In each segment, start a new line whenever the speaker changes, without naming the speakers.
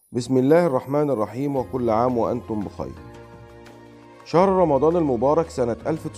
بسم الله الرحمن الرحيم، وكل عام وأنتم بخير. شهر رمضان المبارك سنة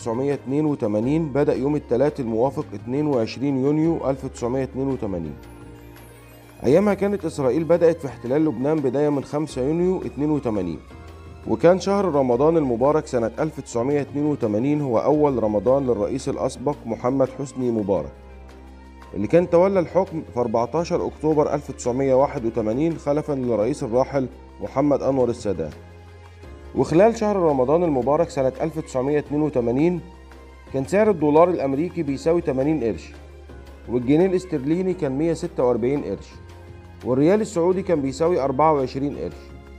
1982 بدأ يوم الثلاث الموافق 22 يونيو 1982. أيامها كانت إسرائيل بدأت في احتلال لبنان بداية من 5 يونيو 82. وكان شهر رمضان المبارك سنة 1982 هو أول رمضان للرئيس الأسبق محمد حسني مبارك، اللي كان تولى الحكم في 14 أكتوبر 1981 خلفا للرئيس الراحل محمد أنور السادات. وخلال شهر رمضان المبارك سنة 1982 كان سعر الدولار الأمريكي بيساوي 80 قرش، والجنيه الاسترليني كان 146 قرش، والريال السعودي كان بيساوي 24 قرش.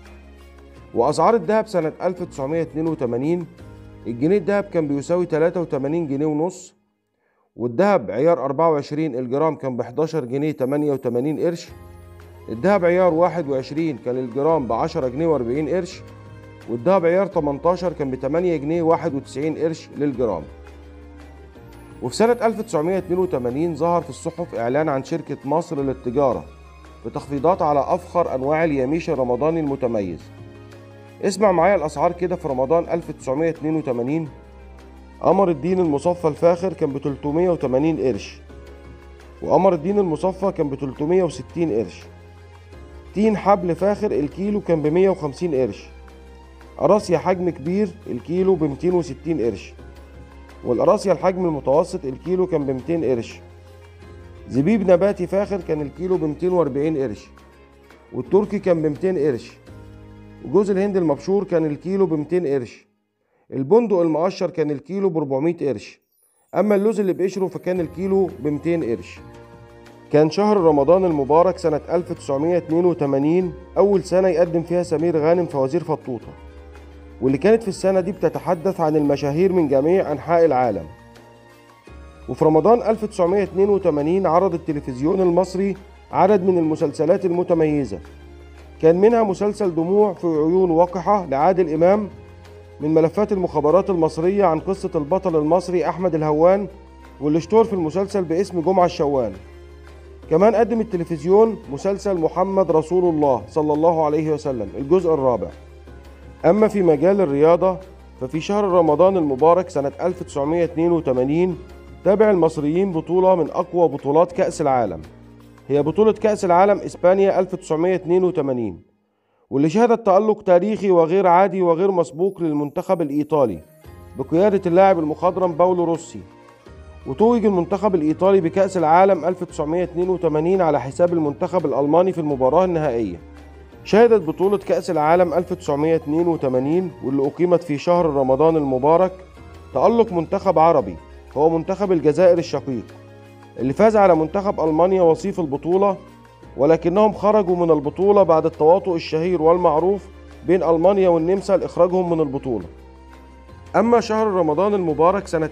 وأسعار الذهب سنة 1982 الجنيه الذهب كان بيساوي 83 جنيه ونص، والذهب عيار 24 الجرام كان ب 11 جنيه 88 قرش، الذهب عيار 21 كان الجرام ب 10 جنيه و40 قرش، والذهب عيار 18 كان ب 8 جنيه 91 قرش للجرام. وفي سنة 1982 ظهر في الصحف إعلان عن شركة مصر للتجارة بتخفيضات على أفخر أنواع اليميش الرمضاني المتميز. اسمع معايا الأسعار كده. في رمضان 1982 قمر الدين المصفى الفاخر كان ب 380 قرش، وقمر الدين المصفى كان ب 360 قرش. تين حبل فاخر الكيلو كان ب 150 قرش. قراصية حجم كبير الكيلو ب 260 قرش، والقراصية الحجم المتوسط الكيلو كان ب 200 قرش. زبيب نباتي فاخر كان الكيلو ب 240 قرش، والتركي كان ب 200 قرش، وجوز الهند المبشور كان الكيلو ب 200 قرش. البندق المقشر كان الكيلو ب 400 قرش، أما اللوز اللي بقشره فكان الكيلو ب 200 قرش. كان شهر رمضان المبارك سنة 1982 أول سنة يقدم فيها سمير غانم فوازير فطوطة، واللي كانت في السنة دي بتتحدث عن المشاهير من جميع أنحاء العالم. وفي رمضان 1982 عرض التلفزيون المصري عدد من المسلسلات المتميزة، كان منها مسلسل دموع في عيون وقحة لعادل إمام من ملفات المخابرات المصرية عن قصة البطل المصري أحمد الهوان، واللي اشتهر في المسلسل باسم جمعة الشوان. كمان قدم التلفزيون مسلسل محمد رسول الله صلى الله عليه وسلم الجزء الرابع. أما في مجال الرياضة ففي شهر رمضان المبارك سنة 1982 تابع المصريين بطولة من أقوى بطولات كأس العالم، هي بطولة كأس العالم إسبانيا 1982، واللي شهدت تألق تاريخي وغير عادي وغير مسبوق للمنتخب الإيطالي بقيادة اللاعب المخضرم باولو روسي. وتوج المنتخب الإيطالي بكأس العالم 1982 على حساب المنتخب الألماني في المباراة النهائية. شهدت بطولة كأس العالم 1982 واللي أقيمت في شهر رمضان المبارك تألق منتخب عربي هو منتخب الجزائر الشقيق، اللي فاز على منتخب ألمانيا وصيف البطولة، ولكنهم خرجوا من البطولة بعد التواطؤ الشهير والمعروف بين ألمانيا والنمسا لإخراجهم من البطولة. أما شهر رمضان المبارك سنة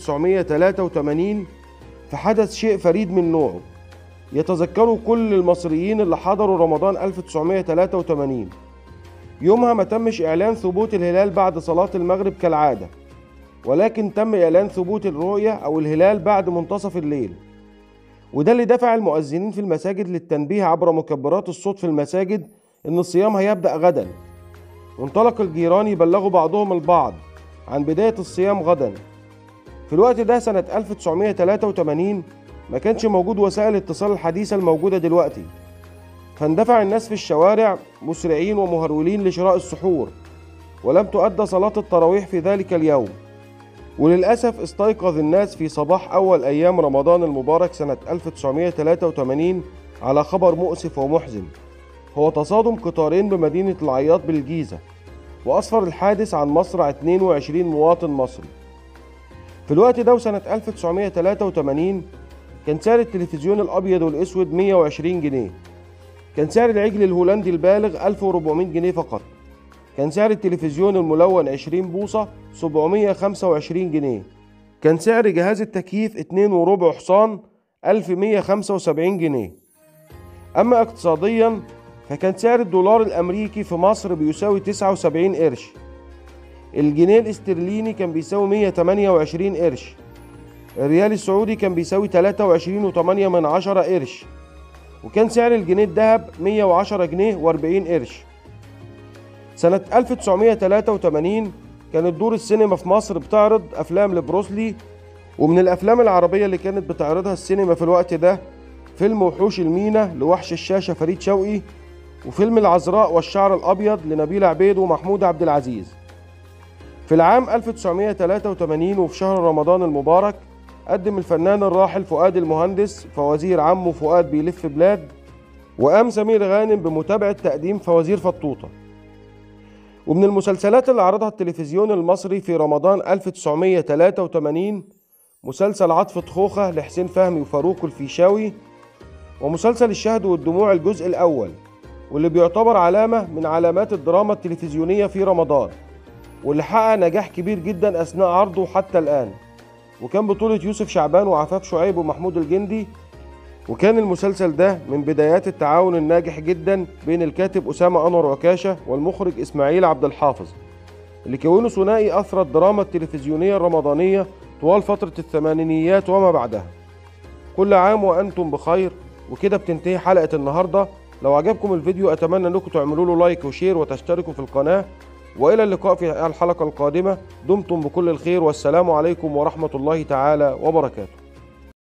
1983 فحدث شيء فريد من نوعه يتذكره كل المصريين اللي حضروا رمضان 1983. يومها ما تمش إعلان ثبوت الهلال بعد صلاة المغرب كالعادة، ولكن تم إعلان ثبوت الرؤية أو الهلال بعد منتصف الليل، وده اللي دفع المؤذنين في المساجد للتنبيه عبر مكبرات الصوت في المساجد إن الصيام هيبدأ غدا. وانطلق الجيران يبلغوا بعضهم البعض عن بداية الصيام غدا. في الوقت ده سنة 1983 ما كانش موجود وسائل الاتصال الحديثة الموجودة دلوقتي، فاندفع الناس في الشوارع مسرعين ومهرولين لشراء السحور، ولم تؤدى صلاة التراويح في ذلك اليوم. وللأسف استيقظ الناس في صباح أول أيام رمضان المبارك سنة 1983 على خبر مؤسف ومحزن، هو تصادم قطارين بمدينة العياط بالجيزة، وأسفر الحادث عن مصرع 22 مواطن مصري. في الوقت ده وسنة 1983 كان سعر التلفزيون الأبيض والأسود 120 جنيه، كان سعر العجل الهولندي البالغ 1400 جنيه فقط، كان سعر التلفزيون الملون 20 بوصة 725 جنيه، كان سعر جهاز التكييف 2.25 حصان 1175 جنيه. أما اقتصاديا فكان سعر الدولار الأمريكي في مصر بيساوي 79 قرش، الجنيه الاسترليني كان بيساوي 128 قرش، الريال السعودي كان بيساوي 23.8 قرش، وكان سعر الجنيه الذهب 110 جنيه و40 قرش. سنة 1983 كانت دور السينما في مصر بتعرض أفلام لبروسلي، ومن الأفلام العربية اللي كانت بتعرضها السينما في الوقت ده فيلم وحوش المينا لوحش الشاشة فريد شوقي، وفيلم العذراء والشعر الأبيض لنبيل عبيد ومحمود عبد العزيز. في العام 1983 وفي شهر رمضان المبارك قدم الفنان الراحل فؤاد المهندس فوازير عمه فؤاد بيلف بلاد، وقام سمير غانم بمتابعة تقديم فوازير فطوطة. ومن المسلسلات اللي عرضها التلفزيون المصري في رمضان 1983 مسلسل عطفة خوخة لحسين فهمي وفاروق الفيشاوي، ومسلسل الشهد والدموع الجزء الأول، واللي بيعتبر علامة من علامات الدراما التلفزيونية في رمضان، واللي حقق نجاح كبير جدا أثناء عرضه حتى الآن. وكان بطولة يوسف شعبان وعفاف شعيب ومحمود الجندي. وكان المسلسل ده من بدايات التعاون الناجح جدا بين الكاتب أسامة أنور عكاشة والمخرج إسماعيل عبد الحافظ، اللي كونوا ثنائي أثرى الدراما التلفزيونية الرمضانية طوال فترة الثمانينيات وما بعدها. كل عام وأنتم بخير. وكده بتنتهي حلقة النهاردة. لو عجبكم الفيديو أتمنى أنكم تعملوا له لايك وشير وتشتركوا في القناة، وإلى اللقاء في الحلقة القادمة. دمتم بكل الخير، والسلام عليكم ورحمة الله تعالى وبركاته.